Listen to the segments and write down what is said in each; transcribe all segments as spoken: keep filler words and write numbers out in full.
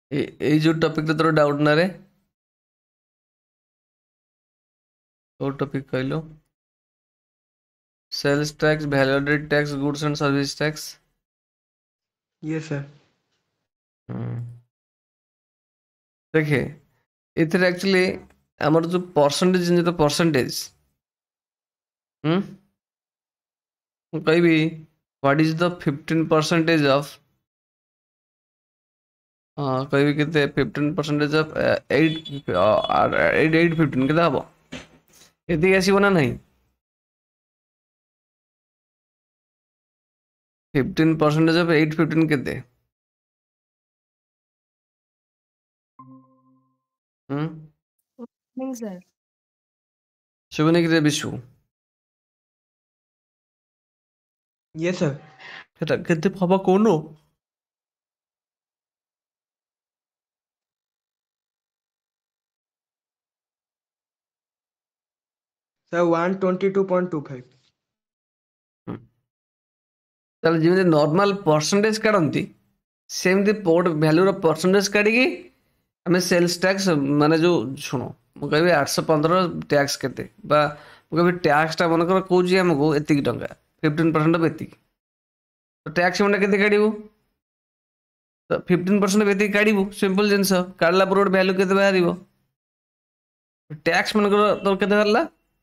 ए एई जो टॉपिक रे तोर डाउट ना रे कोन टॉपिक कहलो sales tax value added tax goods and service tax yes sir. Hmm देखिए इधर एक्चुअली हमर जो परसेंटेज जो परसेंटेज हम्म ମୁଁ କହିବି what is the fifteen percentage of हाँ କହିବି କେତେ fifteen percentage of eight eight eight fifteen କେତେ ହବ ଏତିକି ଆସିବ ନା ନାହିଁ fifteen percentage of eight fifteen କେତେ ହୁଁ नहीं सर। ଶୁଭୁନି କିରେ ବିଶୁ यस सर। ସେଟା କେତେ ହବ କହୁନୁ sir one twenty two point two five. ତାହେଲେ ଯେମିତି ନର୍ମାଲ ପରସେଣ୍ଟେଜ କାଢ଼ନ୍ତି ସେମିତି ପୋର୍ଟ ଭ୍ୟାଲୁର ପରସେଣ୍ଟେଜ କାଢ଼ିକି ଆମେ ସେଲ୍ସ ଟ୍ୟାକ୍ସ ମାନେ ଯେଉଁ ଶୁଣ ମୁଁ କହିବି ଆଠଶହ ପନ୍ଦର ଟ୍ୟାକ୍ସ କେତେ ବା ମୁଁ କହିବି ଟ୍ୟାକ୍ସଟା ମନେକର କହୁଛି ଆମକୁ ଏତିକି ଟଙ୍କା ଫିଫ୍ଟିନ୍ ପରସେଣ୍ଟ ଅଫ୍ ଏତିକି ତ ଟ୍ୟାକ୍ସ ଏମାଉଣ୍ଟଟା କେତେ କାଢ଼ିବୁ ତ ଫିଫ୍ଟିନ୍ ପରସେଣ୍ଟ ଅଫ୍ ଏତିକି କାଢ଼ିବୁ ସିମ୍ପଲ ଜିନିଷ କାଢ଼ିଲା ପରେ ଗୋଟେ ଭ୍ୟାଲୁ କେତେ ବାହାରିବ ଟ୍ୟାକ୍ସ ମନେକର ତୋର କେତେ ବାହାରିଲା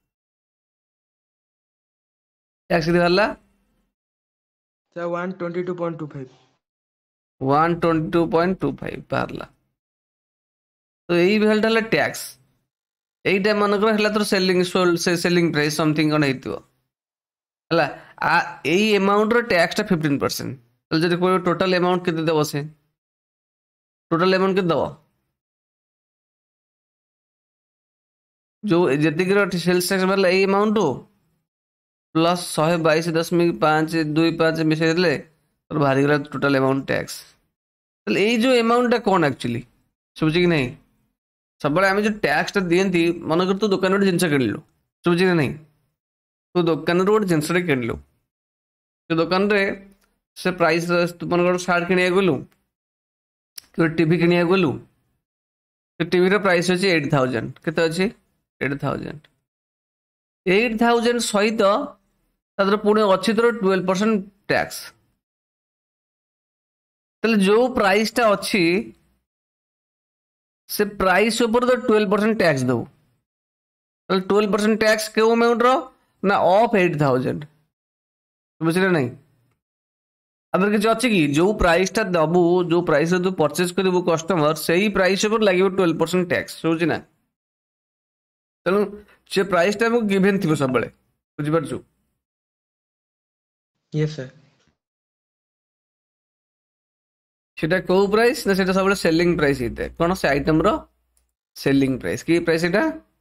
ଟ୍ୟାକ୍ସ କେତେ ବାହାରିଲା sir one twenty two point two five. One twenty two point two five बाहरला तो यही भैल्यूटा ହେଲା ଟ୍ୟାକ୍ସ এইটা মনেকর ହେଲା তোর সেলিং সেলিং প্রাইস সমথিং কোন ହେଇଥିବ ହେଲା आ ଏଇ ଆମାଉଣ୍ଟ ର ଟ୍ୟାକ୍ସ ଟା ଫିଫ୍ଟିନ୍ ପରସେଣ୍ଟ ତାହେଲେ ଯଦି କହିବ ଟୋଟାଲ ଆମାଉଣ୍ଟ କେତେ ଦେବ ସେ ଟୋଟାଲ ଆମାଉଣ୍ଟ କେତେ ଦେବ जो ଯେତିକି ର ସେଲ୍ସ ଟ୍ୟାକ୍ସ ବାହାରିଲା ଏଇ ଆମାଉଣ୍ଟ ପ୍ଲସ୍ ଶହେ ବାଇଶ ଦଶମିକ ପାଞ୍ଚ ଦୁଇ ପାଞ୍ଚ ମିଶାଇ ଦେଲେ ତୋର ବାହାରିଗଲା ଟୋଟାଲ ଆମାଉଣ୍ଟ ଟ୍ୟାକ୍ସ ତାହେଲେ ଏଇ ଯୋଉ ଆମାଉଣ୍ଟଟା କ'ଣ ଆକ୍ଚୁଆଲି ଶୁଭୁଛି କି ନାହିଁ ସବୁବେଳେ ଆମେ ଯୋଉ ଟ୍ୟାକ୍ସଟା ଦିଅନ୍ତି ମନେକର ତୁ ଦୋକାନରୁ ଗୋଟେ ଜିନିଷ କିଣିଲୁ ଶୁଭୁଛି କି ନାହିଁ ତୁ ଦୋକାନରୁ ଗୋଟେ ଜିନିଷଟେ କିଣିଲୁ ସେ ଦୋକାନରେ ସେ ପ୍ରାଇସ୍ ତୁ ମନେକର ସାର୍ଟ କିଣିବାକୁ ଗଲୁ କି ଗୋଟେ ଟିଭି କିଣିବାକୁ ଗଲୁ ସେ ଟିଭିର ପ୍ରାଇସ୍ ଅଛି ଏଇଟ୍ ଥାଉଜେଣ୍ଡ କେତେ ଅଛି ଏଇଟ୍ ଥାଉଜେଣ୍ଡ ଏଇଟ୍ ଥାଉଜେଣ୍ଡ ସହିତ ତା ଦେହରେ ପୁଣି ଅଛି ତୋର ଟୁଏଲ୍ଭ ପରସେଣ୍ଟ ଟ୍ୟାକ୍ସ ତାହେଲେ ଯୋଉ ପ୍ରାଇସ୍ଟା ଅଛି से प्राइस ऊपर तो ट्वेल्व परसेंट टैक्स दो ट्वेल्व परसेंट टैक्स क्यों अमाउंट रो ना ऑफ एट थाउजेंड बुझे नहीं अगर किसी अच्छे कि जो प्राइस टा दबू जो प्राइस तू परचेज करू कस्टमर से ही प्राइस ऊपर लगे ट्वेल्व परसेंट टैक्स सोची ना तेणु से प्राइस टा गिभेन थी सब बड़े बुझिपार यस सर। সেটা কোউ প্রাইস না সেটা সবসময় সেলিং প্রাইস হইতে কোন সে আইটেম র সেলিং প্রাইস কি প্রাইস এটা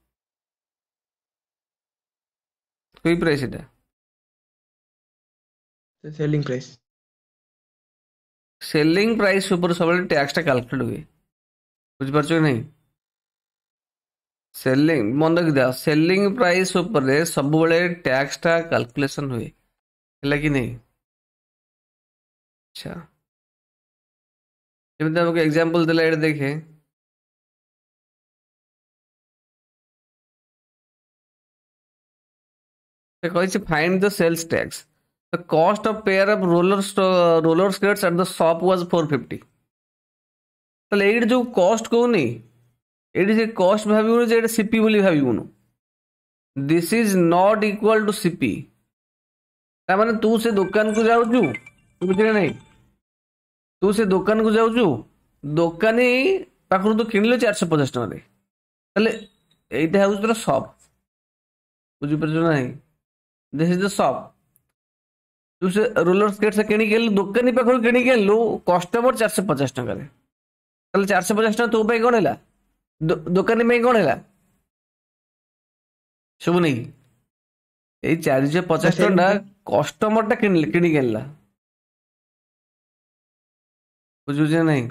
কি প্রাইস এটা सेलिंग प्राइस। সেলিং প্রাইস উপর সবসময় ট্যাক্সটা ক্যালকুলেট हुए বুঝি পারছো কি নাই সেলিং মন রাখি দাও সেলিং প্রাইস উপরে সবବେଳେ ট্যাক্সটা ক্যালকুলেশন हुए ହେଲା କି নাই আচ্ছা ଯେମିତି ଆମକୁ ଏକ୍ସାମ୍ପଲ ଦେଲା ଏଇଟା ଦେଖେ ସେ କହିଛି find the sales tax the cost of pair of roller roller skates at the shop was four fifty ତାହେଲେ ଏଇଠି ଯୋଉ କଷ୍ଟ କହୁନି ଏଇଠି ସେ କଷ୍ଟ ଭାବିବୁନି ଯେ ଏଇଟା ସିପି ବୋଲି ଭାବିବୁନୁ this is not equal to CP ତାମାନେ ତୁ ସେ ଦୋକାନକୁ ଯାଉଛୁ ବୁଝିଲେ ନାହିଁ तू से दुकान को जाऊँ दोकानी पाखर तू किणलु चार सौ पचास टकर यहाँ हूँ तेरा सप बुझीपार ना दिस इज द सप तू से रोलर स्केट से किणी दोकानी पाखर किणी आनलु कस्टमर चार सौ पचास टकर चार सौ पचास टका तो कौन है दोकानी कौन है सब नहीं ये चार सौ पचास टका कस्टमर टा किणी आनला बुझुचे नहीं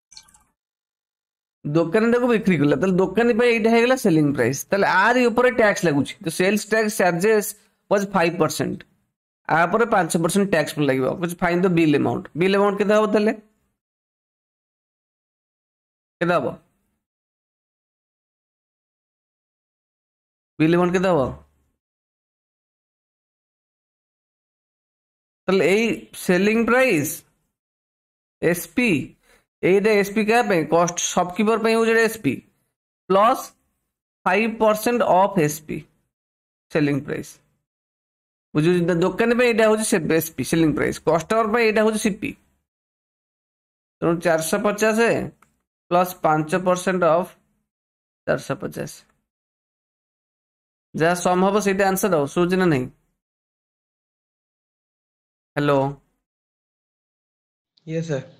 दोकानी टाको बिक्री कला दोकानी ये सेलिंग प्राइस आर ऊपर टैक्स लगुच तो sales tax charges was five percent आपर पांच परसेंट टैक्स लगे find the bill amount bill amount के केते हबो बिल अमाउंट केते हबो ताले एई सेलिंग प्राइस एसपी एइटा एसपी क्या पे कॉस्ट शॉपकीपर पे हो जेडे SP plus five percent of SP selling price बुझु दुकान पे एटा हो एसपी सेलिंग प्राइस कस्टमर पे एटा हो सीपी तो चार सौ पचास प्लस पांच परसेंट ऑफ चार सौ पचास जहाँ सम हम से आंसर हो सोच ना नहीं हेलो Yes, sir.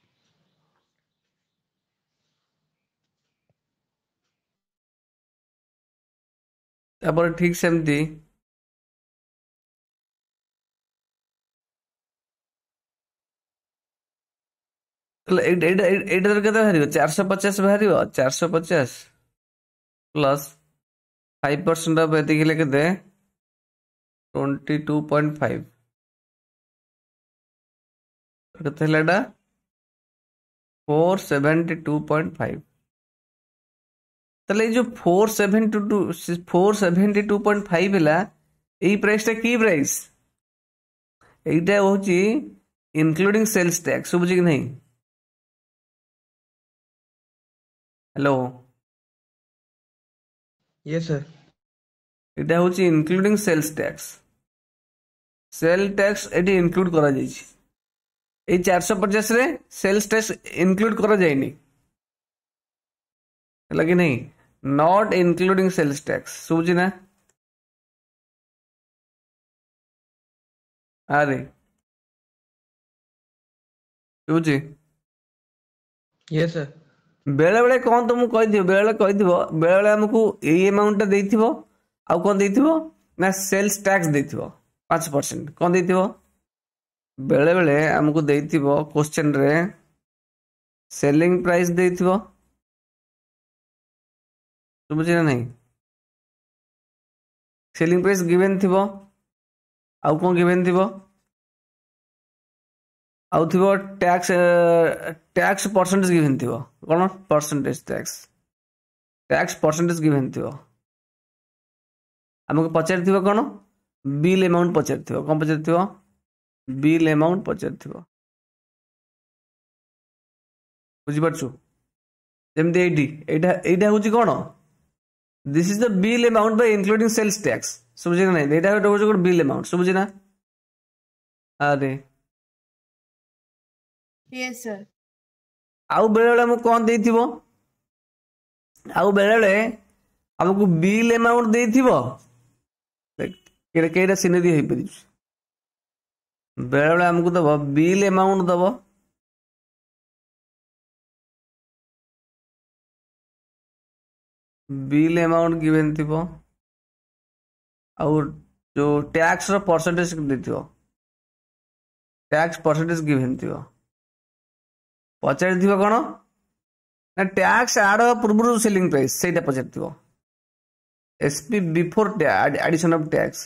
तापर ठीक सेमती चार सौ पचास बाहर चार सौ पचास प्लस फाइव परसेंट ऑफ ये लिखते ट्वेंटी टू पॉइंट फाइव केते four seventy two point five ताले जो four seventy two four seventy two point five है यही प्राइस टा की प्राइस एटा होची इंक्लूडिंग सेल्स टैक्स बुझी कि नहीं हेलो Yes, sir. एटा होची including sales tax sale tax एटी इंक्लूड करा जाइछि ए चार सौ पचास रे सेल्स टैक्स इंक्लूड करा जाइनी लगे नहीं नॉट इंक्लूडिंग सेल्स टैक्स सुबुझी ना अरे सुबुझी Yes, sir. बेले बेले कौन तुमको कहि दियो बेले बेले कहि दियो बेले बेले हमको ए अमाउंट टा देथिबो आ कौन देथिबो ना सेल्स टैक्स देथिबो पाँच परसेंट कौन देथिबो बेले बेले हमको देथिबो क्वेश्चन रे सेलिंग प्राइस देथिबो बुझे ना नहीं सेलिंग प्राइस गिवन थिबो आउ कौन गिवन थिबो आउ थिबो टैक्स टैक्स परसेंटेज गिवन थिबो कौन percentage tax tax percentage given थिबो हमको पचार थिबो कौन बिल अमाउंट पचार थिबो कौन पचार थिबो बिल अमाउंट पचार थिबो बुझी परछु जेमते एटी एटा एटा होची कौन this is the bill amount by including sales tax समझे ना नहीं एटा होची कोन बिल अमाउंट समझे ना अरे Yes, sir. आउ बेले बेले हमको कौन देथिबो आउ बेले बेले हमको बिल अमाउंट देथिबो केरे केरे सिनेरी हेई परिछ बेले बेले हमको दबो बिल अमाउंट दबो बिल अमाउंट गिवन थिबो और जो टैक्स रो परसेंटेज देथिबो टैक्स परसेंटेज गिवन थिबो पचार थिबो कोन ना टैक्स ऐड पूर्व सेलिंग प्राइस सेटा पचार थिबो SP before addition of tax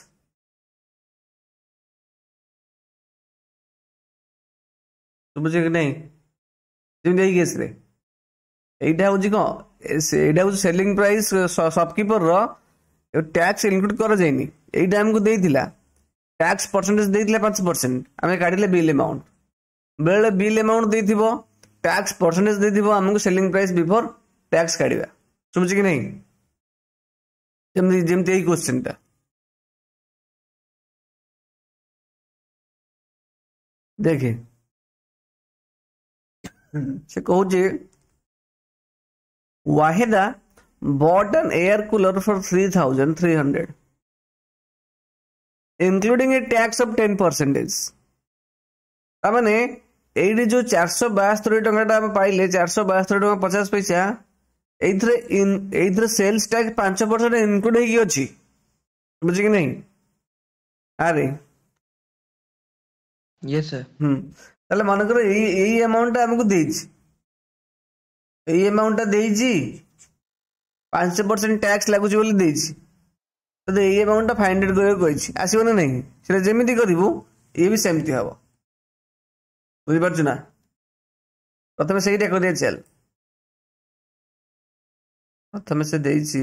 बुझे कि नहीं जेमि एई केस रे एइटा होची को एइटा होची सेलिंग प्राइस शॉपकीपर रो टैक्स इंक्लूड करा जायनी एइटा हमको देइथिला टैक्स परसेंटेज देइथिला पाँच परसेंट हमें काढिले बिल अमाउंट बेले बिल अमाउंट देइथिबो टैक्स परसेंटेज देइथिबो हमको सेलिंग प्राइस बिफोर टैक्स काढिबा समझ कि नहीं जेमि जेमि एई क्वेश्चन ता देखे से कहूचे Waheeda bought an air cooler for three thousand three hundred including a tax of ten percentage तामाने एइडी जो चार सौ बास्तरी टंका पाइले चार सौ बास्तरी टंका पचास पैसा एइथरे इन एइथरे सेल्स टैक्स पाँच परसेंट इनक्लूड हेकी अछि बुझि कि नहीं अरे Yes, sir. हम्म ताले मन करो एई एई अमाउंट हमको देछि एई अमाउंट देछि पाँच परसेंट टैक्स लागुच बोली देछि तो ये अमाउंट फाइंड आउट करके कहिछि आसीबो ना नहीं सेटा जेमिति करिवु ये भी सेमति हबो बुझि परछु ना प्रथमे सेइटा करिया चल प्रथम से देइछि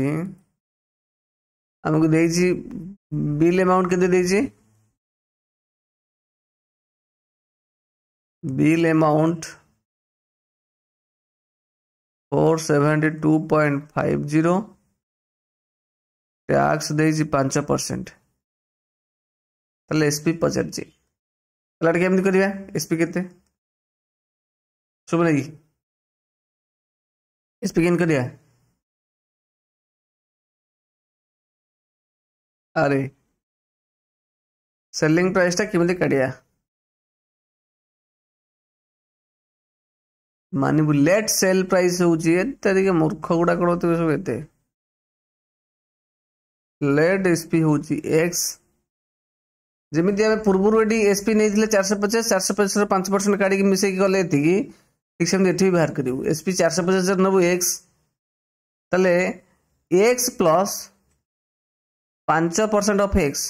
हमको देइछि बिल अमाउंट केते देइछि bill amount four seventy two point five zero tax देइछि पांच परसेंट ताले एसपी पचारछि ताले केमति करिया एसपी केते सुबह नहीं एसपी केन करिया अरे सेलिंग प्राइस टा केमति करिया मानिबु लेट सेल प्राइस होउछि एते दिके मूर्ख गुडा करते सब एते लेट एसपी होउछि एक्स जेमिति आमे पूर्वरु एडी एसपी नेथिले चार सौ पचास चार सौ पचास रो पांच परसेंट काढी के मिसेई गले एतिकी ठीक सेम एठी बाहर करिवु एसपी चार सौ पचास नबु एक्स तले एक्स प्लस पांच percent of X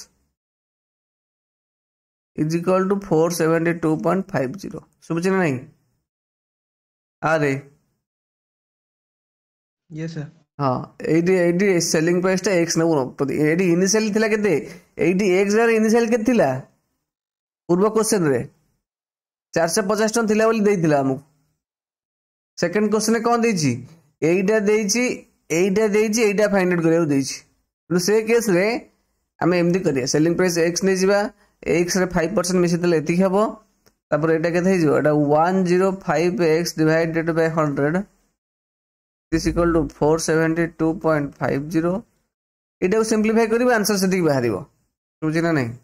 is equal to four seventy two point five zero सुबुछि ना नहीं अरे यस सर हाँ एडी एडी सेलिंग प्राइस टा एक्स नबु एडी इनिशियल थिला केते एडी एक्स रे इनिशियल केते थिला पूर्व क्वेश्चन रे चार सौ पचास टन थिला बोली देइथिला हमु सेकंड क्वेश्चन कोन देइछि एइडा देइछि एइडा देइछि एइडा फाइंड आउट करियो देइछि तो से केस रे हमें एमदी करिया सेलिंग प्राइस एक्स ने जिबा एक्स रे फाइव परसेंट मिसि देले एति हबो तापर एटा केते हे जिवो एटा one zero five X divided by one hundred is equal to four seventy-two point five zero इटा को सिंपलीफाई करिबो आंसर सेति बाहरिबो बुझि ना नहीं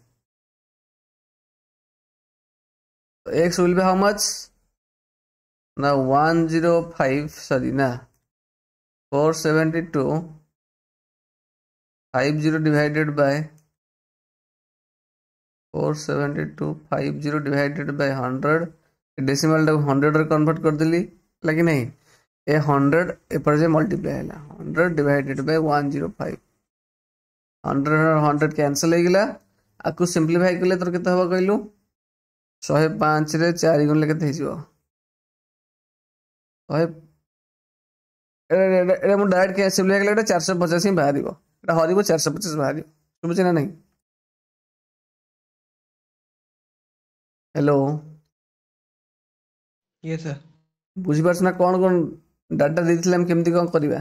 तो x will be how much ना one oh five sorry ना four seventy-two fifty divided by four seventy-two fifty divided by one hundred decimal टा one hundred रे कन्वर्ट कर देली लागी नहीं ए हंड्रेड एपर जे मल्टीप्लाई है hundred divided by one zero five hundred hundred cancel हो गला आपको सिंप्लीफाई कले तोर केते हबो कहलु one oh five रे चार गुण केते हे जिवो one ए ए मु डायरेक्ट के सिंप्लीफाई कले चार सौ पचास ही बाहरिबो एटा हरिबो चार सौ पचास बाहरिबो सुबुछ ना नहीं हेलो यस सर बुझी पारछ ना कोन कोन डाटा देथिले हम केमति कोन करबा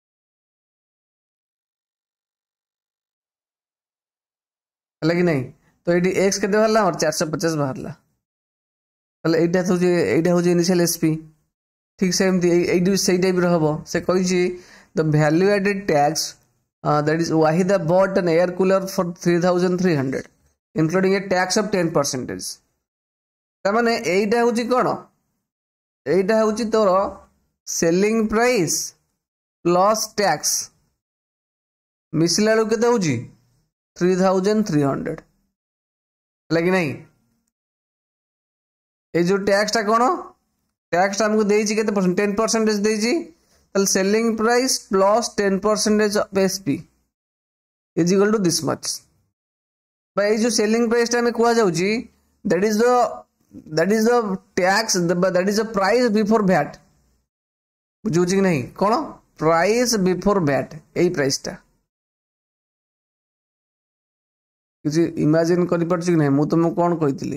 हला कि नहीं तो एडी एक्स केते बाहरला और चार सौ पचास बाहरला तले एटा तो जे एटा हो जे इनिशियल एसपी ठीक से एमती एडी सेई टाइप रो हबो से कहि छी the value added tax that is Wahida bought an air cooler for three thousand three hundred including a tax of ten percent ता माने एटा होची कोन एटा होची तोर सेलिंग प्राइस प्लस टैक्स मिसला केते होची three thousand three hundred लगी नहीं ए जो टैक्स टा कोन टैक्स टा हमको देइची केते परसेंट ten percent देइची तल selling price plus ten percent of SP is equal to this much by जो सेलिंग प्राइस टा में कोआ जाउची that is the that is the tax that is the price before VAT बुझुची नहीं कोन प्राइस बिफोर वैट एई प्राइस टा किसी इमेजिन करि परछु कि नहीं मु तुमको कोन कहितली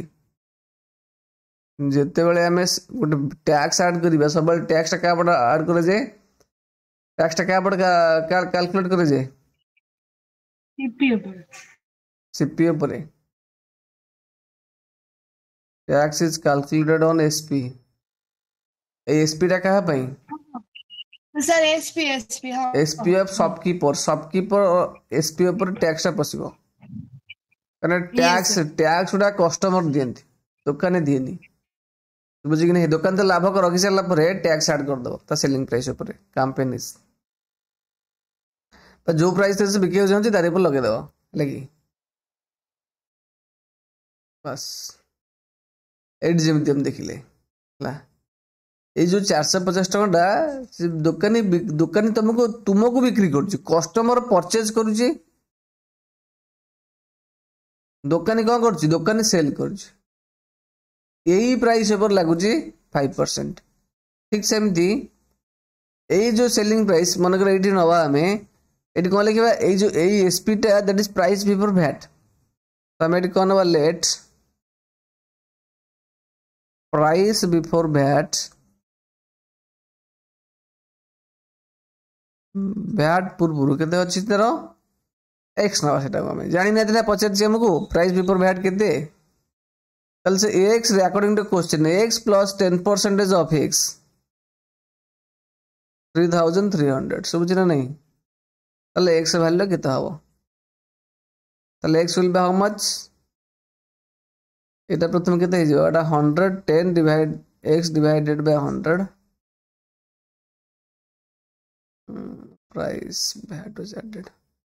जेते बेले हमें गोटे टैक्स ऐड करिबा सब टैक्स टा का बड ऐड करे जे टैक्स टा का बड का कैलकुलेट करे जे सीपीओ पर सीपीओ पर tax is calculated on SP SP टा कहा पई सर एसपी एसपी हां SP of shopkeeper shopkeeper SP पर टैक्स टा पसिबो कने टैक्स टैक्स उडा कस्टमर दियंती दुकान दियनी बुझी कि नहीं दुकान तो लाभ कर रखी सारा पर टैक्स ऐड कर दो ता सेलिंग प्राइस ऊपर कंपनी पर जो प्राइस से बिके हो जाउची तारे पर लगे दो लगी बस एड जेमति हम देखिले ला ए जो चार सौ पचास टका दुकानी दुकानी तुमको तुमको बिक्री कर कस्टमर परचेज करुची दुकानी कौन कर दुकानी सेल कर यही प्राइस पर लगुच फाइव परसेंट ठीक सेमती এই जो सेलिंग प्राइस मनकर एटी नवा आमे एटी कोन लिखबा ए जो ए एसपी टा that is price before VAT तो हम एटी कोन नवा let price before VAT VAT पूर्व केते अछि तेरो एक्स नवा सेटा हम जानि नथिला पचर जे हमकु प्राइस बिफोर वैट केते तल से X according to question X plus ten percentage of X three thousand three hundred सब ना नहीं ताले एक्स वैल्यू कितना हबो ताले X will be how much एटा प्रथम केते हिजो एटा hundred ten divide X divided by hundred price VAT was added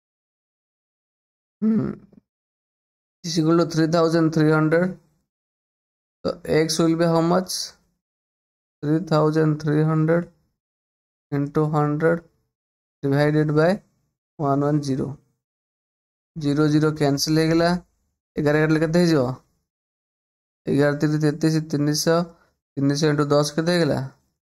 hmm is equal to three thousand three hundred तो X will be how much three thousand three hundred into one hundred divided by one hundred zero zero zero cancel हो गला ग्यारह के केते हिजो ग्यारह तीन तैंतीस तीन सौ तीन सौ into दस केते हो गला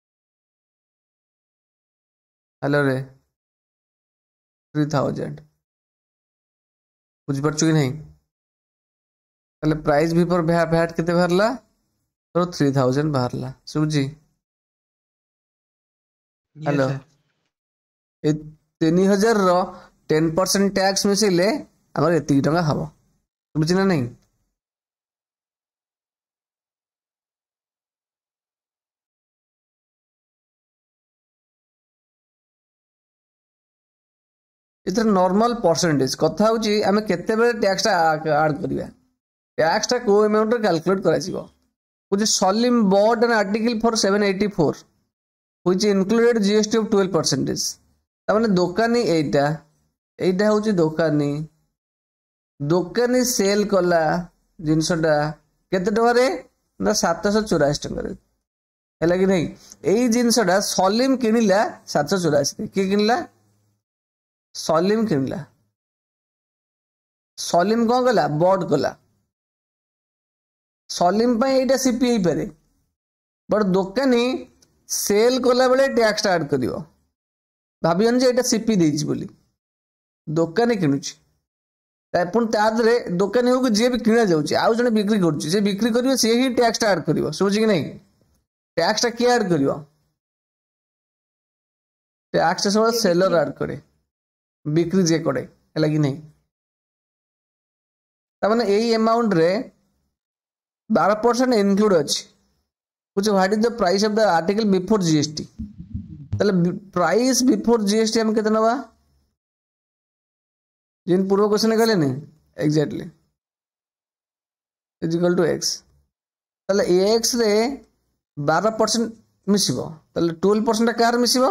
हेलो रे थ्री थाउजेंड बुझ पड़छु कि नहीं ताले प्राइस भी पर वैट केते बाहरला तो थ्री थाउजेंड बाहरला सुबजी हेलो ए तीन हजार रो टेन परसेंट टैक्स मिसिले हमर एति टका हबो बुझि ना नहीं इधर नॉर्मल परसेंटेज कथा होची हमें केते बेले टैक्स ऐड करिया टैक्स टा को अमाउंट रे कैलकुलेट करा जिवो कुछ Salim bought an article for seven eighty four which included G S T of twelve percentage तामाने दोकानी एटा एटा होची दोकानी दोकानी सेल कला जिनसटा केते टका रे ना सात सौ चौरासी टका रे हैला कि नहीं एई जिनसटा सॉलिम किनिला सात सौ चौरासी रे के किनिला सॉलिम किनिला सॉलिम को गला बॉड कला सॉलिम पय एटा सीपीआई पारे बट दोकानी सेल कला बेले टैक्स ऐड करियो भाबियन जे एटा सीपी देछि बोली दोकानी किनुछि तापुन तादरे दोकानी हो जे भी किना जाउछि आउ जने बिक्री करछि जे बिक्री करियो से ही टैक्स ऐड करियो सोचि कि नहीं टैक्स टा के ऐड करियो टैक्स सब सेलर ऐड करे बिक्री जे करे हैला कि नहीं ता माने एई अमाउंट रे बारह परसेंट इंक्लूड अछि कुछ what is the price of the article before GST तले प्राइस बिफोर जीएसटी हम कितना बा जिन पूर्व क्वेश्चन कहले ने exactly is equal to x तले एक्स रे बारह परसेंट मिसिबो तले ट्वेल्व परसेंट कार मिसिबो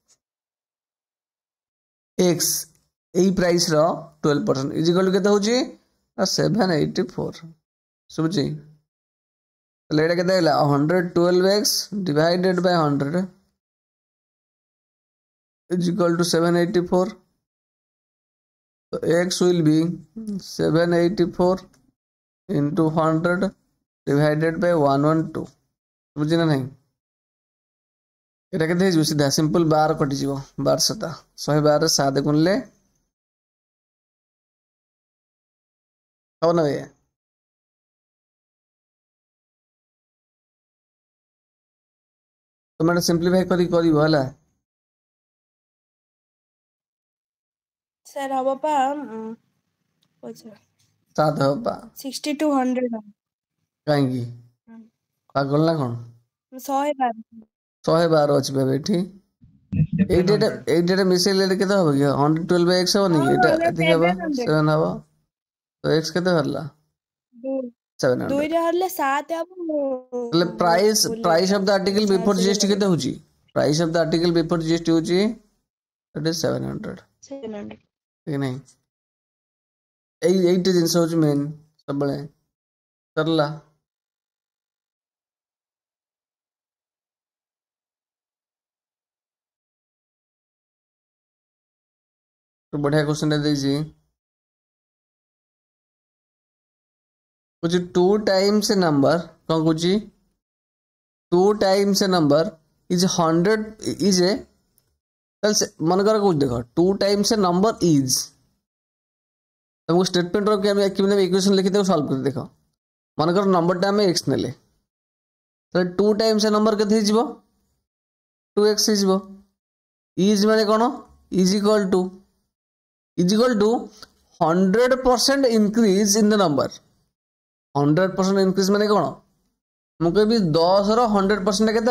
एक्स एई प्राइस रो twelve percent is equal to केते होची सेवन एटी फोर सुबजी लेटा के देला one hundred twelve x divided by one hundred is equal to seven eighty-four so x will be seven eighty-four into one hundred divided by one twelve बुझी ना नहीं एटा के देजु सीधा सिंपल बार कटि जीवो बार सता one hundred twelve सात गुणले हो ना ये तो मैंने सिंपलीफाई करी करी वाला सर हवा पा अच्छा सात हबा सिक्सटी टू हंड्रेड काई की पागल ना कोन सौ बार one hundred twelve अछि बे बेठी ए डेटा ए डेटा मिसे ले के तो हो गया one hundred twelve x हो नहीं एटा देखबा seven हबा तो x केते हरला seven hundred दुई रे हरले सात अब मतलब price price of the article before GST केते होची price of the article before GST होची that is seven hundred seven hundred ठीक नहीं एई एट जिंस होची मेन सब बळे करला तो बढ़िया क्वेश्चन दे जी कुछ टू टाइम्स ए नंबर कौन कुछ two times a number is hundred is ए मन कर कौन देख two times a number is तुमको स्टेटमेंट इक्वेशन लिखी देव सॉल्व कर देख मन कर नंबर टा आम एक्स ने टू टाइम्स ए नंबर के टू एक्स इज माने कौन is equal to is equal to hundred percent increase in the number hundred percent increase माने कौन मुझे दस रंड्रेड परसेंट के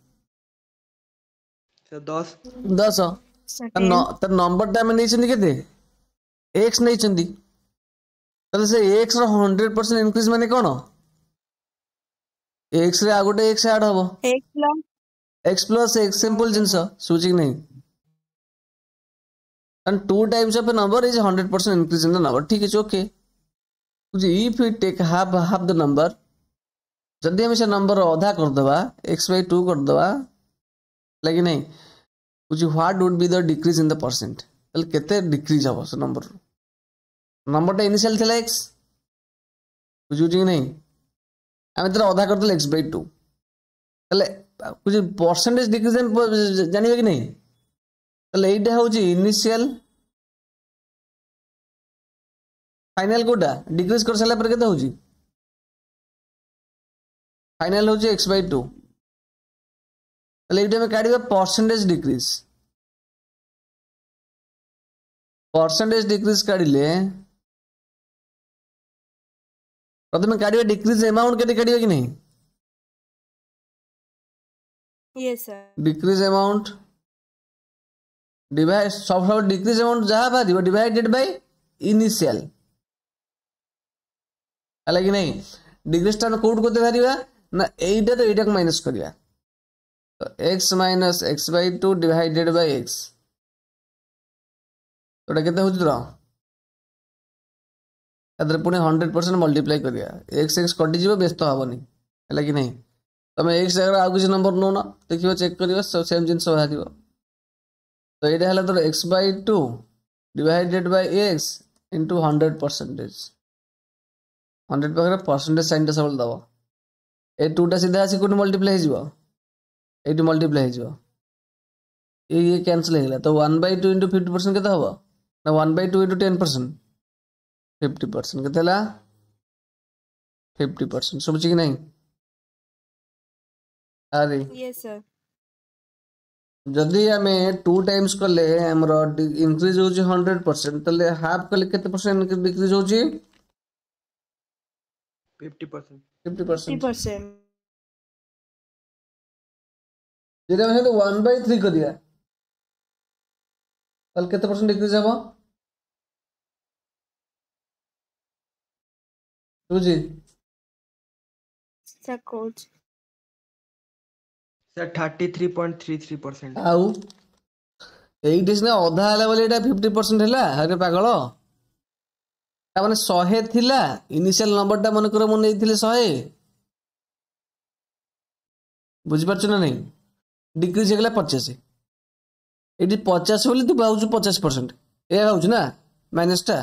दस दस तर नंबर टा नहीं एक्स नहीं से एक्स हंड्रेड परसेंट इनक्रीज माने कौन एक्स रे आ गोटे एक्स ऐड हम एक्स प्लस एक्स सिंपल जिनस सुची नहीं and two times of a number is one hundred percent increase in the number ठीक है okay if we take half half the number जदि हम से नंबर आधा कर दवा x by टू कर दवा लगी नहीं कुछ what would be the decrease in the percent तले केते डिक्रीज हो से नंबर नंबर टा इनिशियल थिला x बुझुची नहीं हम तेरा आधा कर दले x by टू तले कुछ परसेंटेज डिक्रीज जानिबे कि नहीं तले एटा होची इनिशियल फाइनल कोटा डिक्रीज कर साला पर केते होची फाइनल होची x by टू तले एटा में काढिबा परसेंटेज डिक्रीज परसेंटेज डिक्रीज काढिले प्रथम काढिबा डिक्रीज अमाउंट केते काढिबा कि नहीं yes sir decrease amount divide सब सब डिक्रीज अमाउंट जहाँ बाहर डिवाइडेड बाय इनिशियल है कि नहीं डिक्रीज टा कोड को बाहर ना एटा तो एटा को माइनस करिया तो x minus x by two divided by x तो केते होची रो अदर पुणे हंड्रेड परसेंट मल्टीप्लाई करिया x x कटि जीव व्यस्त हबनी है कि नहीं तुम एक्स जगह आउ किसी नंबर नौ ना देखिए चेक कर सेम जिनस बाहर तो ये है तोर x by two divided by x into hundred percentage hundred पाखे परसेंटेज साइन सब दब ए टूटा सीधा आसी कौन मल्टीप्लाई हो मल्टीप्लाई हो ये कैंसल हो तो one by two into fifty percent के हम ना one by two into ten percent fifty percent के फिफ्टी परसेंट शुभुची कि नहीं अरे यस सर जदि आम टू टाइम्स कले हमर इंक्रीज होची हंड्रेड परसेंट तले हाफ कले केते परसेंट डिक्रीज होची fifty percent fifty percent percent जदि हम से वन बाय थ्री करिया तले केते परसेंट डिक्रीज हबो बुझी सर कोच sir thirty three point three three percent आउ एट ना अधा है बोले एटा फिफ्टी परसेंट है अरे पागल मैंने शहे थिला इनिशियल नंबर टा मन कर मुझे शहे बुझीपार ना नहीं डिक्रीज होगा पचास ये पचास बोले तू भाव पचास परसेंट ये भाव ना माइनस टा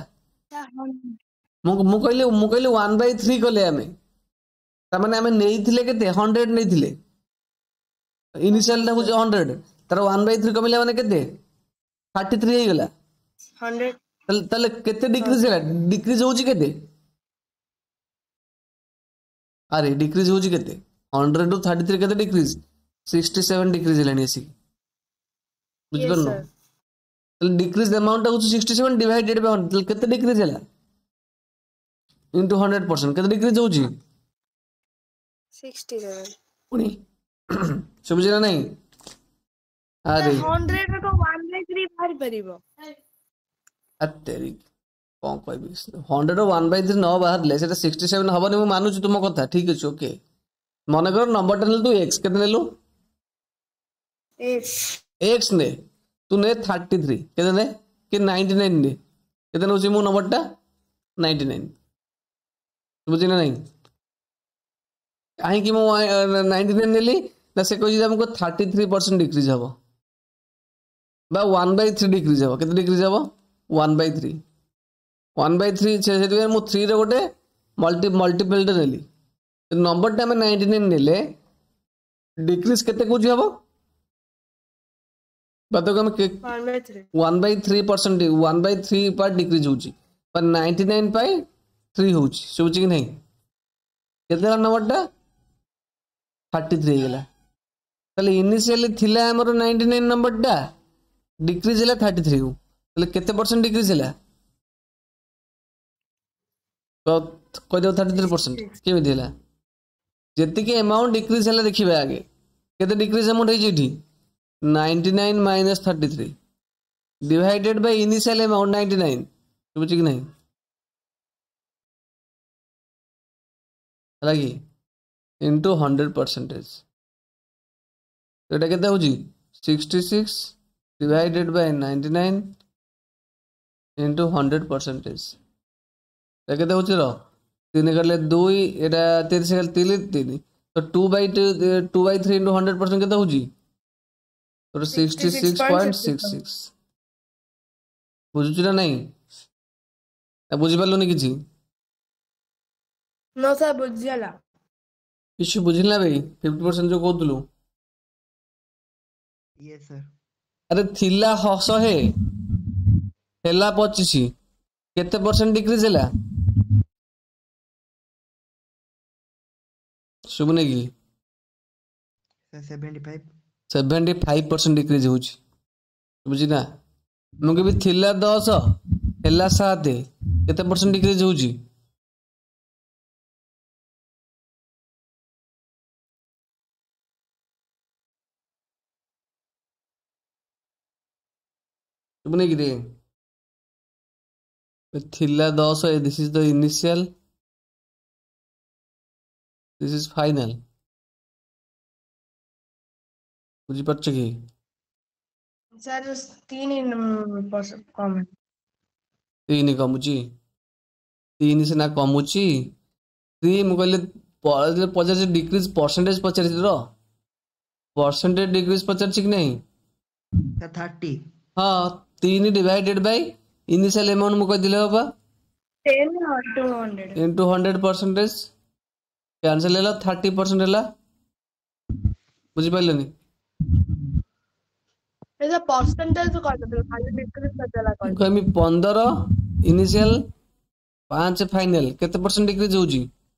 कहली मु कहली वन बै थ्री कले आम तमें आम नहीं हंड्रेड नहीं इनिशियल हूँ हंड्रेड तार वन बै थ्री कमिला माने केते थर्टी थ्री हो गला हंड्रेड तले केते डिक्रीज है डिक्रीज होची केते अरे डिक्रीज होची केते हंड्रेड टू थर्टी थ्री केते डिक्रीज सिक्सटी सेवन डिक्रीज है लेनी ऐसी बुझ पर नो तले डिक्रीज अमाउंट होची sixty seven divided by hundred तले केते डिक्रीज है इनटू हंड्रेड परसेंट केते डिक्रीज होची सिक्सटी सेवन पुनी समझ ना नहीं अरे हंड्रेड तो वन बाय थ्री बाहर परिबो अतेरी कौन कहबी हंड्रेड वन बाय थ्री न बाहर ले सेटा सिक्सटी सेवन हबनी मु मानुछु तुम कथा ठीक अछि ओके मन कर नंबर टा तू x केते नेलु एक्स x ने तू ने थर्टी थ्री केते ने कि नाइंटी नाइन ने केते नउछि मु नंबर टा नाइंटी नाइन बुझी ना नहीं कहीं कि मु नाइंटी नाइन नेली ना से कहि हमको थर्टी थ्री परसेंट डिक्रीज हबो बा वन बाय थ्री डिक्रीज हबो केते डिक्रीज हबो one by three one by three से मु थ्री रे गोटे मल्टी मल्टीपल नेली नंबर टा में नाइंटी नाइन नेले डिक्रीज केते कुछ हबो बात को हम one by three one by three percent one by three पर डिक्रीज होची पर नाइंटी नाइन पाई थ्री होची सोची कि नहीं केते नंबर टा थर्टी थ्री गला ताले इनिशियली थिला हमर नाइंटी नाइन नंबर टा डिक्रीज हला थर्टी थ्री को ताले केते परसेंट डिक्रीज हला तो कह दो थर्टी थ्री परसेंट केमि दिला जेति के अमाउंट डिक्रीज हला देखिबा आगे केते डिक्रीज अमाउंट है जेठी ninety nine minus thirty three divided by initial amount ninety nine बुझी कि नहीं हला कि इनटू हंड्रेड परसेंटेज तो एटा केते होजी sixty six divided by ninety nine into hundred percentage एटा केते होची रो तीन करले दुई एटा तीन से तीन तीन तो two by two by three into hundred percent केते होजी तो sixty six point six six बुझुछु ना नहीं बुझी पारलुनी किछि नो सर बुझियाला किछु बुझिला भाई फिफ्टी परसेंट जो कहतलु यस सर अरे थिला शहे हेला पच्चीस केते परसेंट डिक्रीज हला सुबने की sir seventy five seventy five percent decrease होची बुझी ना मुके भी थिला दस हेला सात केते परसेंट डिक्रीज होची सुबने की रे थिला दस this is the initial this is final बुझी पारछ कि सर तीन ही परसेंट कम है तीन कमुची तीन सिना कमुची थ्री मु कहले पचास डिक्रीज परसेंटेज पचार परसेंटेज डिक्रीज पचार कि नहीं सर थर्टी हाँ तीन डिवाइडेड बाय इनिशियल अमाउंट मु कह दिले बाबा टेन और two hundred into hundred percentage cancel हैला थर्टी परसेंट हैला बुझी पाइलनी ऐसा परसेंटेज कर दो खाली डिक्रीज करदेला कर कहमी पंदर इनिशियल पांच फाइनल केते परसेंट डिक्रीज होची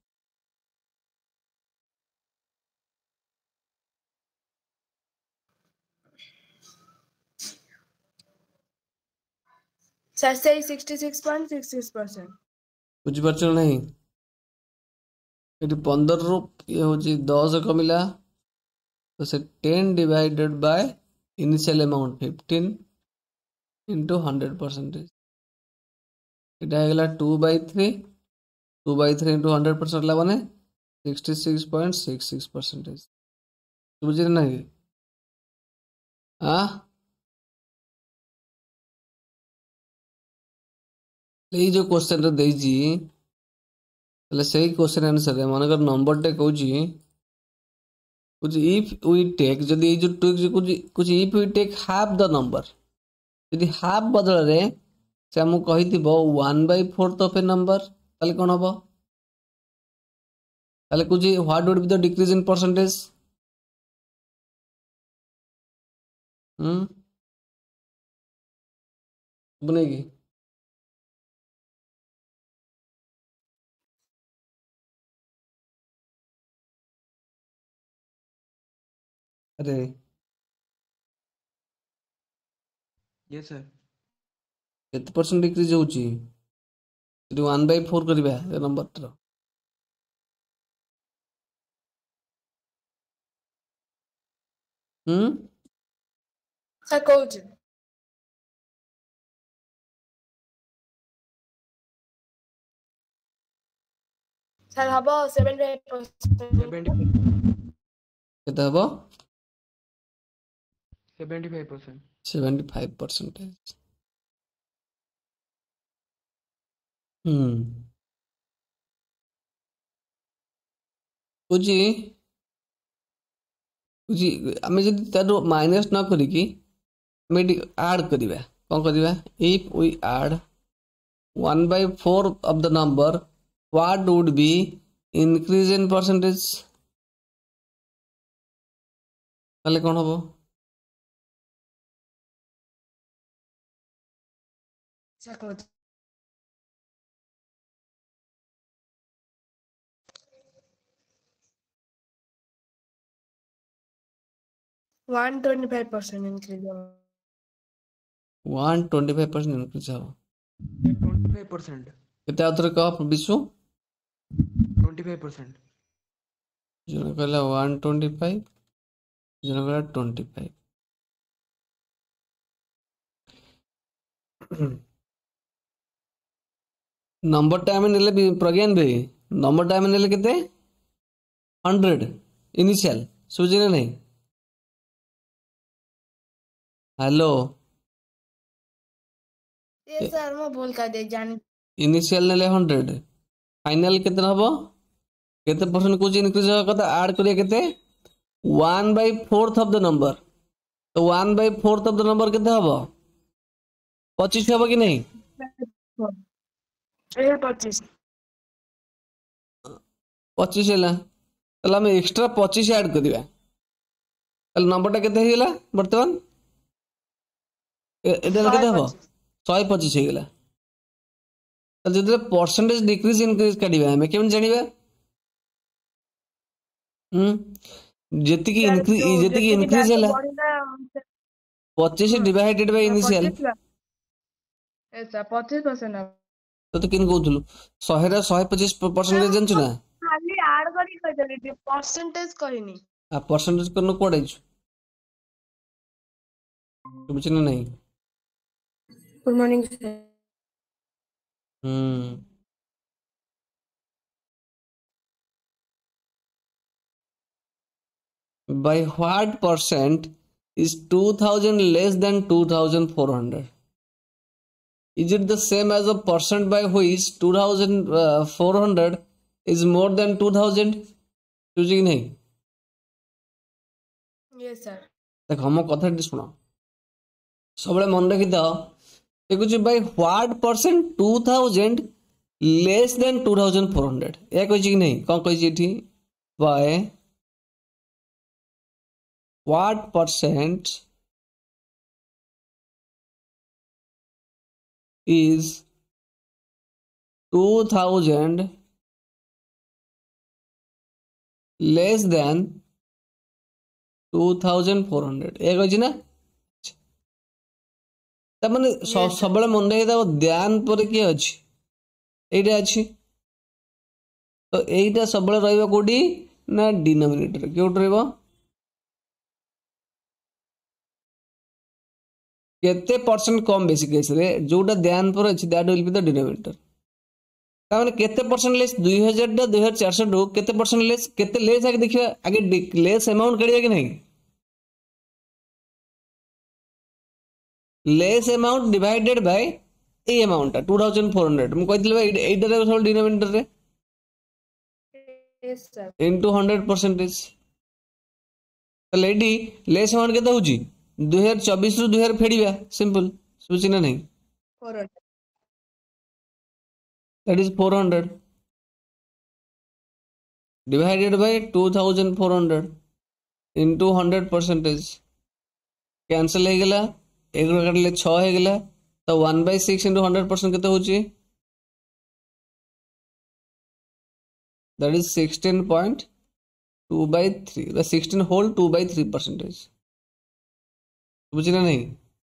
सर से sixty six point six six percent बुझी पारछ नहीं एटी पंदर रु ये होची दस कमिला तो से ten divided by initial amount fifteen into hundred percentage इटा है two by three two by three into hundred percent ला बने sixty six point six six percentage बुझे ना कि हाँ ये जो क्वेश्चन रे देजी तले सही क्वेश्चन आंसर है मानकर नंबर टे कहूची कुछ इफ वी टेक जदी ये जो टू कुछ कुछ if we take half the number जदी हाफ बदल रे से हम कहितिबो one by fourth of a number ताले कोन हबो ताले कुछ what would be the decrease in percentage हम बनेगी अरे यस सर केते परसेंट डिक्रीज होची यदि वन बाय फोर करबा ए नंबर टर हम सर कोच सर हबो सेवेंटी परसेंट सेवेंटी केते हबो seventy five percent seventy five percentage हम्म बुझी बुझी आमे जदि तारो माइनस न करी कि आमे ऐड करिवा कोन करिवा if we add one by four of the number what would be increase in percentage ताले कोन हबो one twenty-five percent increase. one twenty-five percent increase हवा twenty-five percent. केते आउथरे कह विश्व twenty-five percent. जन कहला one twenty-five जन कहला twenty-five नंबर टाइम नेले भी प्रज्ञान भाई नंबर टाइम नेले केते hundred इनिशियल सुझी ना नहीं हेलो ये सर मैं बोल कर दे जान इनिशियल नेले hundred फाइनल केते हबो केते परसेंट कुछ इंक्रीज होगा कथा ऐड करिए केते one by fourth of the number तो one by fourth of the number केते हबो पच्चीस हबो कि नहीं ये पच्चीस पच्चीस है ताहले हम एक्स्ट्रा पच्चीस ऐड करिया ताहले नंबरटा केते हेला वर्तमान एटा केते हबो one twenty-five हे गेला ताहले जदि परसेंटेज डिक्रीज इंक्रीज काढिबा हम केमन जानिबा हम जेति की इंक्रीज जेति की इंक्रीज हैला twenty डिवाइडेड बाय इनिशियल ऐसा पच्चीस परसेंट तो तो किन कहउथलु one hundred रा one twenty-five परसेंटेज जानछु ना खाली ऐड करी कहले परसेंटेज कहिनी आ परसेंटेज करनो कोडे छु बुझछ ना नहीं good morning sir hmm by what percent is two thousand less than two thousand four hundred? Is it the same as a percent by which two thousand four hundred is more than two thousand? बुझी नहीं yes sir देख हम कथा सुन सब मन रखी था देखुची by what percent two thousand less than two thousand four hundred या कही कि नहीं कौन कही थी by what percent is two thousand less than two thousand four hundred एक अछि ना त माने सब मन रखी ध्यान पर किए अछि एटा अछि तो एटा सब रहइबा कोडी ना डिनोमिनेटर केउट रहइबा केते परसेंट कम बेसी केस रे जोटा ध्यान पर अछि that will be the denominator ता माने केते परसेंट लेस two thousand टा two thousand four hundred रो केते परसेंट लेस केते लेस आगे देखिबा आगे लेस अमाउंट करिया कि नहीं less amount divided by a amount two thousand four hundred मु कहितले भाई एटा रे सब डिनोमिनेटर रे yes sir into one hundred percentage त लेडी लेस अमाउंट केते होची two thousand twenty-four रु two thousand फेडिबा सिंपल सोची ना नहीं four hundred that is four hundred divided by two thousand four hundred into one hundred percentage cancel हो गला एक काटले six हो गला तो one by six into one hundred percent केते होची that is sixteen point two by three the sixteen whole two by three percentage बुझी ना नहीं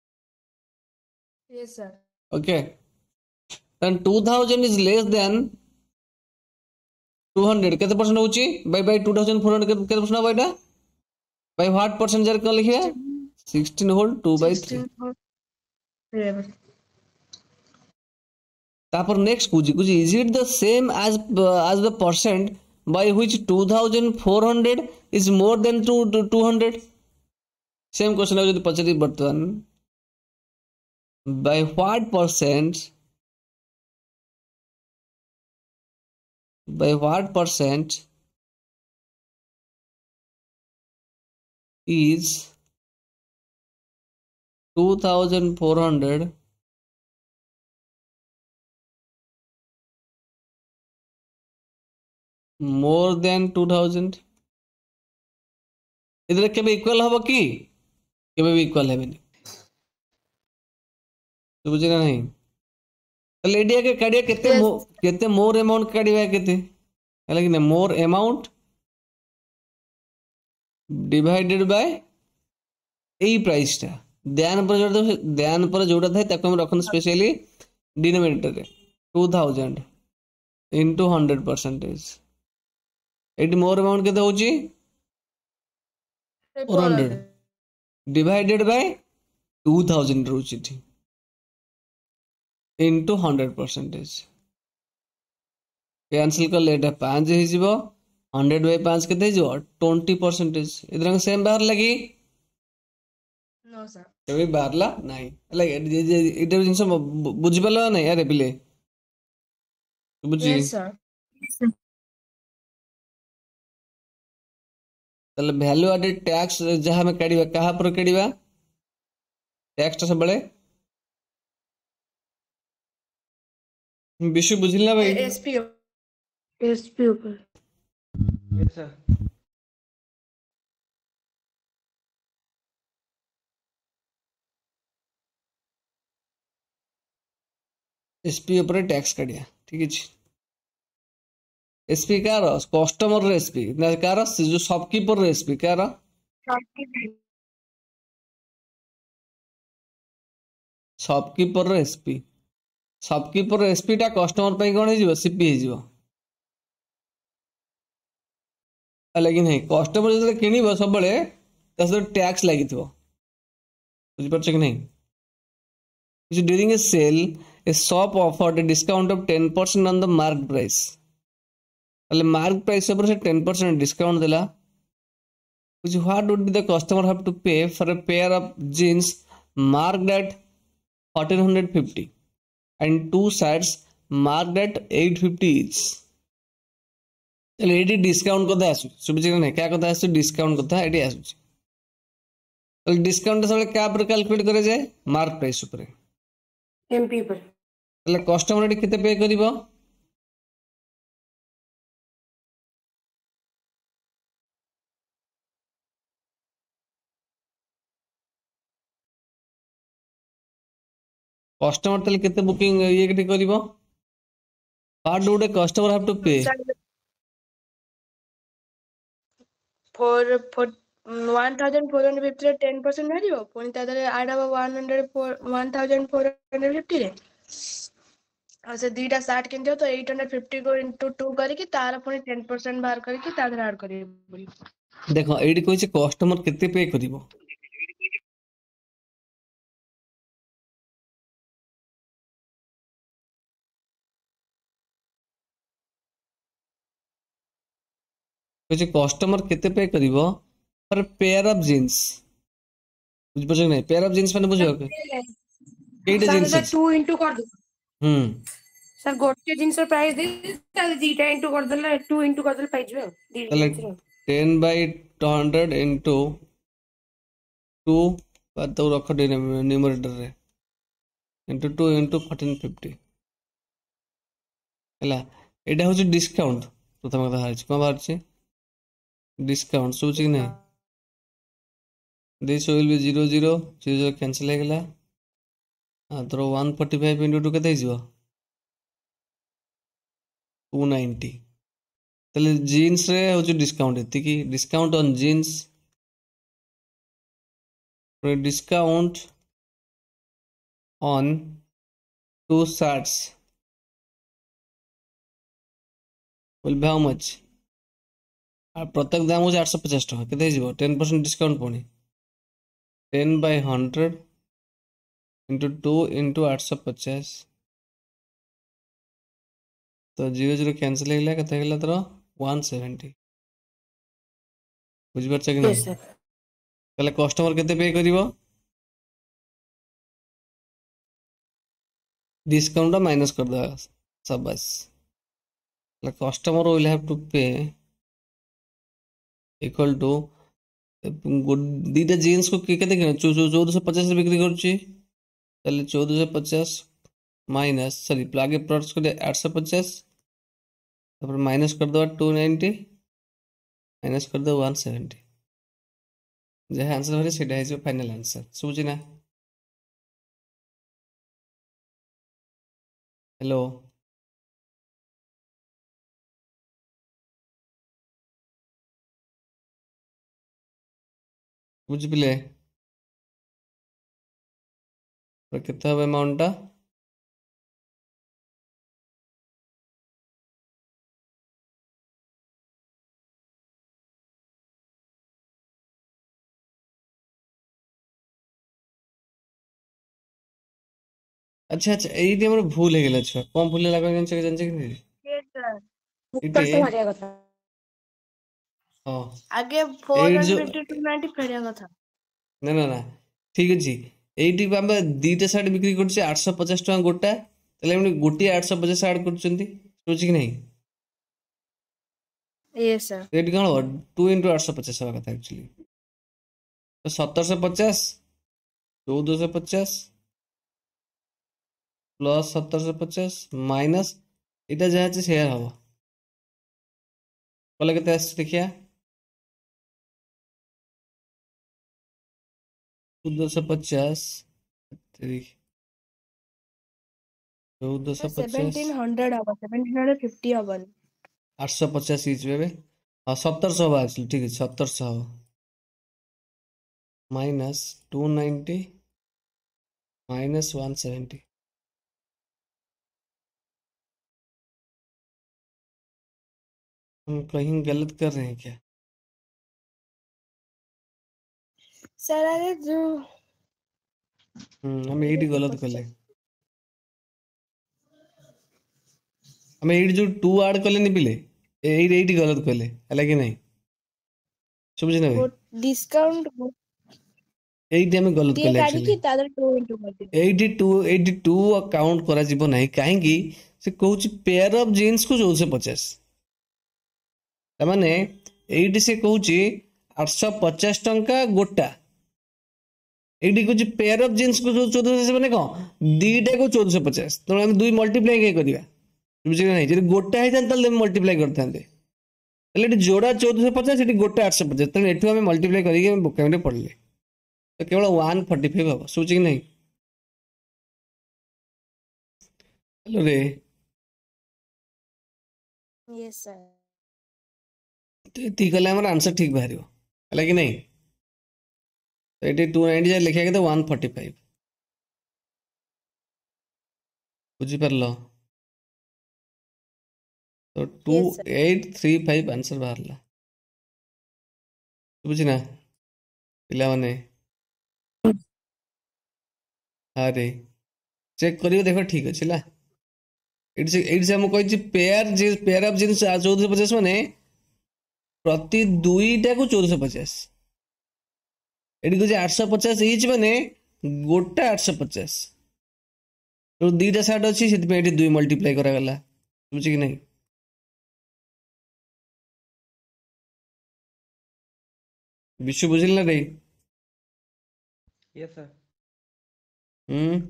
yes sir okay then two thousand is less than two hundred केते परसेंट होची by by two thousand four hundred केते परसेंट होबा एटा by what percent jar कर लिखिए sixteen whole two by three तापर नेक्स्ट कुजी कुजी is it the same as uh, as the percent by which two thousand four hundred is more than two two hundred same question जदि पचरी वर्तमान by what percent by what percent is two thousand four hundred more than two thousand इधर केबे equal हबो की केबे भी equal हेबे नहीं तो बुझे ना नहीं ତାହେଲେ ଏଠି ଆଗେ କାଢିବା କେତେ Yes. ମୋ- କେତେ ମୋर ଆମାଉଣ୍ଟ କାଢିବା କେତେ ହେଲା କି ନା ମୋର ଆମାଉଣ୍ଟ डिवाइडेड बाय एई प्राइस टा ध्यान पर जोड़ा ध्यान पर जोड़ा था ताको हम रखन स्पेशली डिनोमिनेटर रे two thousand into hundred percentage एटी मोर अमाउंट केते होची four hundred divided by two thousand रोची थी इनटू हंड्रेड परसेंटेज कैंसिल कर लेटा पांच हे जीवो हंड्रेड बाय पांच केते जीवो ट्वेंटी परसेंटेज इधर सेम बाहर लगी No, sir. ଏବେ ବାହାରିଲା ନାହିଁ ହେଲା ଏଇଟା ଜିନିଷ ବୁଝିପାରିଲ ନା ନାହିଁ ଆରେ ପିଲେ ବୁଝି Yes, sir. ତାହେଲେ ଭ୍ୟାଲୁ ଆଡେଡ ଟ୍ୟାକ୍ସ ଯାହା ଆମେ କାଢିବା କାହା ଉପରେ କାଢିବା ଟ୍ୟାକ୍ସ ଟା ସବୁବେଳେ ବିଶୁ ବୁଝିଲ ନା ଭାଇ S P. S P ऊपर. Yes, sir. एसपी ଉପରେ ଟ୍ୟାକ୍ସ କାଢିବା ଠିକ ଅଛି एसपी କାର କଷ୍ଟମର ର एसपी ନା କାର ସେ ଯୋଉ ଶପକିପର ର एसपी କାର ଶପକିପର ର एसपी ଶପକିପର ର एसपी ଟା କଷ୍ଟମର ପାଇଁ କଣ ହେଇଯିବ सीपी ହେଇଯିବ ହେଲା କି ନାହିଁ କଷ୍ଟମର ଯେତେବେଳେ କିଣିବ ସବୁବେଳେ ତା ସହିତ ଟ୍ୟାକ୍ସ ଲାଗିଥିବ ବୁଝିପାରୁଛ କି ନାହିଁ during a sale a shop offered a discount of ten percent on the marked price ତାହେଲେ marked price ଉପରେ ସେ ten percent discount ଦେଲା which what would be the customer have to pay for a pair of jeans marked at fourteen fifty and two shirts marked at eight fifty each ତାହେଲେ ଏଇଠି discount କଥା ଆସୁଛି ସୁବୁଛି ନା ନାହିଁ କାହା କଥା ଆସୁଛି ଡିସକାଉଣ୍ଟ କଥା ଏଇଠି ଆସୁଛି ତାହେଲେ ଡିସକାଉଣ୍ଟ ସବୁବେଳେ କାହା ଉପରେ କାଲକୁଲେଟ କରାଯାଏ ମାର୍କ ପ୍ରାଇସ୍ ଉପରେ M P ऊपर. ତାହେଲେ କଷ୍ଟମର ଏଠି କେତେ ପେ କରିବ कस्टमर ताले केते बुकिंग ये केते करिवो हार्ड do a customer have to pay For for one thousand four hundred fifty रे ten percent ବାହାରିବ ପୁଣି ତା ଦେହରେ ଆଡ୍ ହବ one hundred four one thousand four hundred fifty ରେ ଆଉ ସେ ଦିଟା ସାର୍ଟ କିଣିଥିବ ତ eight hundred fifty को into two କରିକି ତାର ପୁଣି ten percent ବାହାର କରିକି ତା ଦେହରେ ଆଡ୍ କରିବେ ବୋଲି देखो एडी कोइछ कस्टमर केते पे करिवो कोइछ कस्टमर केते पे करिवो फॉर पेयर ऑफ जींस बुझ पछ नै पेयर ऑफ जींस माने बुझियो केइटा जींस सर टू इंटू कर दो हम सर गोटे जिनस प्राइस दे ताले दीटा इंटू कर देला टू इंटू कर देला पाइजबे दीटा ताले जिनस ten by two hundred into two पर तो रख दे न्यूमरेटर रे into two into fourteen fifty ହେଲା एटा होची डिस्काउंट प्रथम କଥା हाच कोन बाहर छै डिस्काउंट सोची कि नहीं this will be zero zero zero zero cancel हो गला हां तो one forty-five into two केते हिजो two ninety तले जीन्स रे होची डिस्काउंट एति कि discount on jeans discount on two shirts will be how much प्रत्येक दाम हो आठ सौ पचास टका केते हिजो ten percent डिस्काउंट पुणी ten by one hundred into two into आठ सौ पचास तो zero zero कैंसिल हो गला केते गला तोर one seventy बुझ परछ कि यस नहीं सर ताले कस्टमर केते पे करिवो डिस्काउंट माइनस कर दो सब बस customer will have to pay equal to दीटा जीन्स को केते किन चौदह सौ पचास बिक्री करूची ताले चौदह सौ पचास माइनस सॉरी आगे प्रोडक्ट्स को आठ सौ पचास तापर माइनस कर दो two ninety माइनस कर दो one seventy जे आंसर होरे सेटा है जो फाइनल आंसर सुबुची ना हेलो बुझिले केते हम अमाउंट टा अच्छा अच्छा एइटी हमर भूल हे गेल छ कोन भूल लागल जान छै जान छै कि नहीं Yes, sir. इटे उत्तर तो मारिया କଥା हां आगे एट फोर जो हंड्रेड फिफ्टी टू नाइन्टी फेरिया କଥା ना ना ना ठीक अछि एइटी हम दीटा साइड बिक्री करछे आठ सौ पचास टका गोटा तले हम गोटी आठ सौ पचास ऐड करछंती सोची कि नहीं Yes, sir. रेट कौन हो टू इंटू आठ सौ पचास हवा कथा एक्चुअली तो सत्तर सौ पचास चौदह सौ पचास प्लस सत्तर सौ पचास माइनस इटा जहाँ अच्छे शेयर हवा कल के आस देखिया चौदह सौ पचास चौदह सौ पचास सेवेंटीन हंड्रेड हवा सेवेंटीन हंड्रेड फिफ्टी हवन आठ सौ पचास इच बेबे हाँ सत्तर सौ हवा एक्चुअली ठीक है सत्तर सौ हवा minus two ninety minus one seventy हम कहीं गलत कर रहे हैं क्या सर अरे जो हम्म हम एट गलत कर ले हम एट जो टू ऐड कले नहीं पिले एट एट गलत कले है कि नहीं समझ ना भाई डिस्काउंट एट हम गलत टीए कले काढी एक्चुअली की तादर टू इंटू करते eighty two eighty two count करा जीवो नहीं काहेकि से कहूँ पेयर ऑफ जीन्स को चौदह पचास तमाने एटी से कहूँ आठ सौ पचास टंका गोटा एटी कहूँ पेयर ऑफ जीन्स को चौदह पचास मैंने कौन दीटा को चौदह पचास तेणु आम दुई मल्टीप्लाई क्या करवा बुझे नहीं जब गोटा होता मल्टीप्लाई करते जोड़ा चौदह पचास गोटा आठ सौ पचास तेणु एठू आम मल्टीप्लाई करके पढ़ले तो केवल वन फोर्टी फाइव हम सोच कि नहीं हेलो रे यस सर तो ये कले हमारा आंसर ठीक बाहर है कि नहीं तो ये टू नाइंटी जहाँ लिखा गया वन फोर्टी फाइव बुझीपार तो two eight three five answer बाहर बुझना पिला माने हाँ रे चेक करियो देखो ठीक अच्छे ला एट से एट से हम कही पेयर जे पेयर ऑफ जींस चौदह पचास माने प्रति दुईटा को चौदह पचास एटी कह आठ सौ पचास इच माने गोटा आठ सौ पचास तो दुईटा सार्ट अच्छी से दुई मल्टीप्लाई करागला बुझे कि नहीं विश्व बुझिल ना रे यस सर हम्म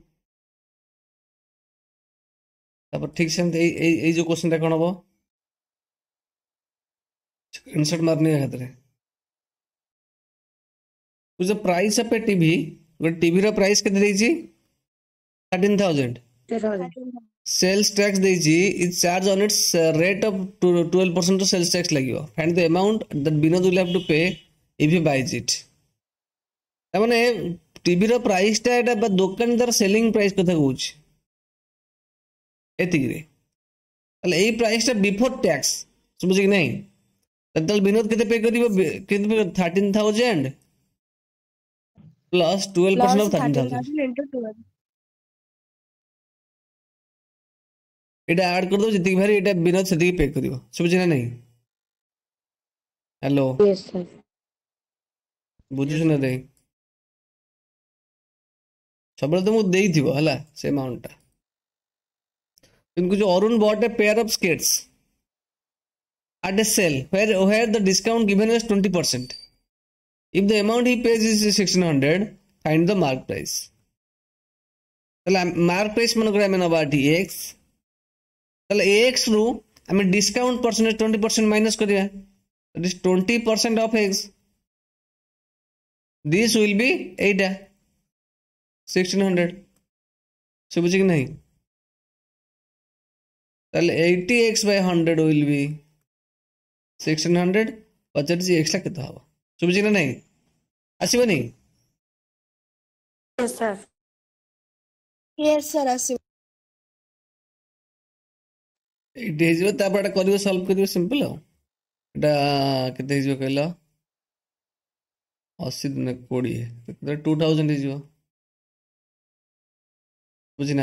तापर ठीक से ए ए ए जो क्वेश्चन टा कोन हबो स्क्रीनशॉट मारने खातिर the price of a TV गो टीवी रो प्राइस केते देई छी थर्टीन थाउजेंड सेल्स टैक्स देई छी is charge on its rate of twelve percent sales tax लागियो find the amount that Vinod will have to pay if he buys it त माने टीवी रो प्राइस टा एटा दुकानदार सेलिंग प्राइस कथा कहूछ एतिक रे ताले एई प्राइस टा बिफोर टैक्स समझ कि नहीं तल विनोद केते पे करिवो केते thirteen thousand plus twelve percent of thirteen thousand into twelve एटा ऐड कर दो जति भारी एटा विनोद सेति पे करिवो समझ ना नहीं हेलो यस सर बुझुछ ना दे सबले तो मु देई थिबो हला से अमाउंट टा इनको जो Arun bought a pair of skates at a sale where where the discount given is twenty percent if the amount he pays is sixteen hundred find the mark price तले mark price मन करे में नबाटी x तले x रू हमें discount percentage twenty percent minus करिया that is twenty percent of x this will be eight sixteen hundred समझे कि नहीं ताले eighty x by one hundred will be sixteen hundred पचास x ला केते हबो सुबुझी ना नहीं आसीबनी Yes, sir. Yes, sir. ଆସିବ। एट हेजिबो तापर एटा करिवो सॉल्व करिवो सिंपल हो एटा केते हेजिबो कहलो अस्सी दिन कोड़ी है टू थाउजेंड हेजिबो बुझिना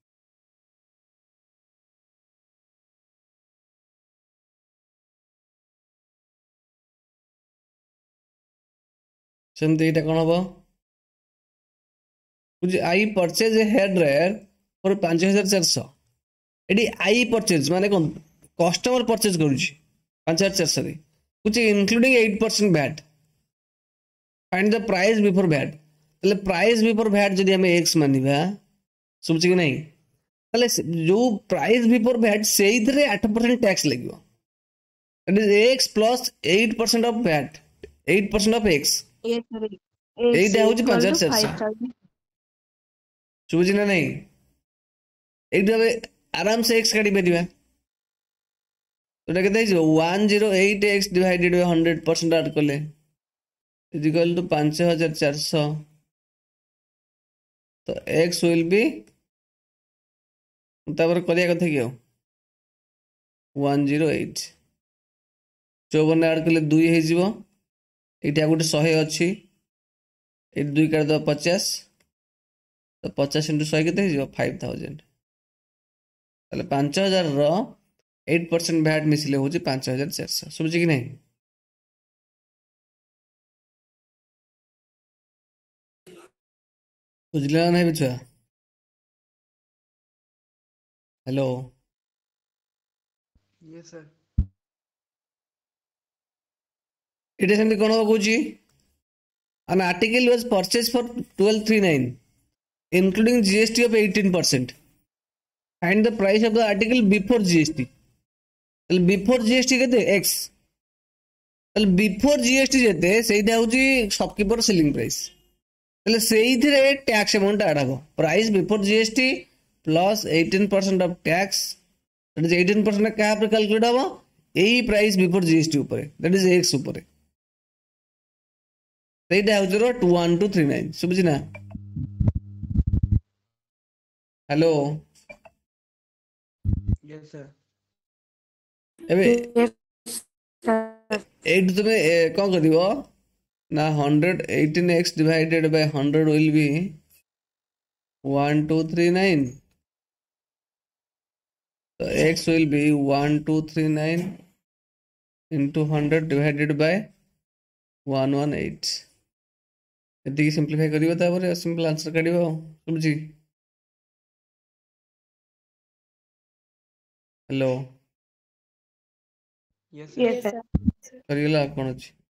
सेमती एटा कोन हबो बुझि I purchase a hair dryer for पाँच हज़ार चार सौ एडी आई परचेज माने कोन कस्टमर परचेज करूची पाँच हज़ार चार सौ रे कुछ including eight percent VAT find the price before VAT तले प्राइस बिफोर वैट जदी हमें x मानिबा सुबची कि नहीं तले जो प्राइस बिफोर वैट सेही थरे eight percent टैक्स लागिवो that is x plus eight percent of VAT eight percent of x Yes, sir. एटा होची पाँच हज़ार चार सौ सुबची ना नहीं एक दबे आराम से x काटी परिबा तो केते हिजो one oh eight x divided by one hundred percent add करले इज इक्वल टू पाँच हज़ार चार सौ तो x विल बी तापर करिया कथा कि one oh eight चौवन ऐड करले two हे जिवो एटा गोटे one hundred अछि ए two काट दो पचास तो पचास इंटू one hundred केते हिजो five thousand ताले पाँच हज़ार रो eight percent वैट मिसिले होची पाँच हज़ार चार सौ समझी कि नहीं बुझले नहीं बिछुआ हेलो Yes, sir. एटा सेमती कोन हो Kochi an article was purchased for twelve thirty-nine including G S T of eighteen percent find the price of the article before G S T before G S T केते x before G S T जेते सेइदा होची shopkeeper selling price तले सेइथिरे tax amount add हबो price before G S T plus eighteen percent of tax that is eighteen percent का पर calculate हबो एई price before G S T ऊपर दैट इज x ऊपर सेइदा होची रो twelve two thirty-nine सुबुझी ना हेलो Yes, sir. एबे Yes, sir. एट तुमे कौन करिवो ना one hundred eighteen x divided by one hundred will be one two three nine so x will be one two three nine into one hundred divided by one eighteen एति simplify करिवो तापर simple answer काढिवो समझी hello Yes, sir. Yes, sir. करियला कोन अछि